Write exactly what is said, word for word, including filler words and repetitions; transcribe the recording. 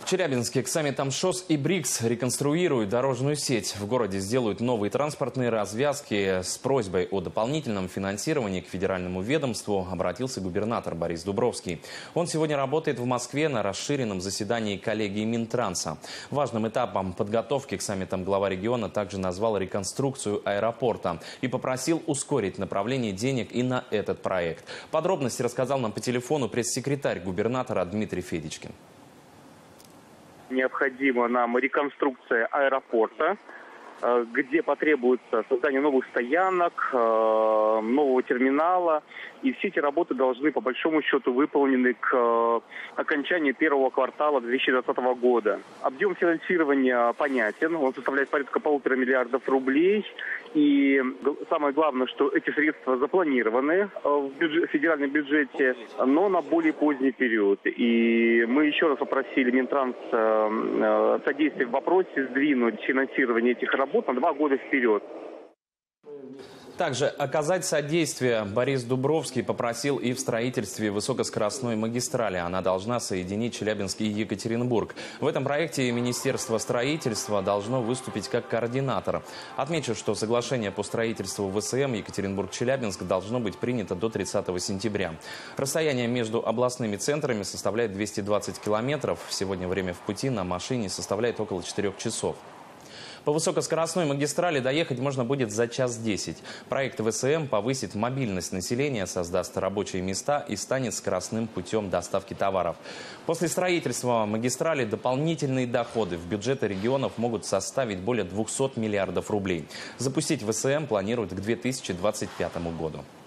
В Челябинске к саммитам ШОС и БРИКС реконструируют дорожную сеть. В городе сделают новые транспортные развязки. С просьбой о дополнительном финансировании к федеральному ведомству обратился губернатор Борис Дубровский. Он сегодня работает в Москве на расширенном заседании коллегии Минтранса. Важным этапом подготовки к саммитам глава региона также назвал реконструкцию аэропорта и попросил ускорить направление денег и на этот проект. Подробности рассказал нам по телефону пресс-секретарь губернатора Дмитрий Федичкин. Необходима нам реконструкция аэропорта, где потребуется создание новых стоянок, нового терминала. И все эти работы должны, по большому счету, выполнены к окончанию первого квартала две тысячи двадцатого года. Объем финансирования понятен, он составляет порядка полутора миллиардов рублей. И самое главное, что эти средства запланированы в бюджет, в федеральном бюджете, но на более поздний период. И мы еще раз попросили Минтранс содействия в вопросе сдвинуть финансирование этих работ на два года вперед. Также оказать содействие Борис Дубровский попросил и в строительстве высокоскоростной магистрали. Она должна соединить Челябинск и Екатеринбург. В этом проекте Министерство строительства должно выступить как координатор. Отмечу, что соглашение по строительству ВСМ Екатеринбург-Челябинск должно быть принято до тридцатого сентября. Расстояние между областными центрами составляет двести двадцать километров. Сегодня время в пути на машине составляет около четырёх часов. По высокоскоростной магистрали доехать можно будет за час десять. Проект ВСМ повысит мобильность населения, создаст рабочие места и станет скоростным путем доставки товаров. После строительства магистрали дополнительные доходы в бюджеты регионов могут составить более двухсот миллиардов рублей. Запустить ВСМ планируют к две тысячи двадцать пятому году.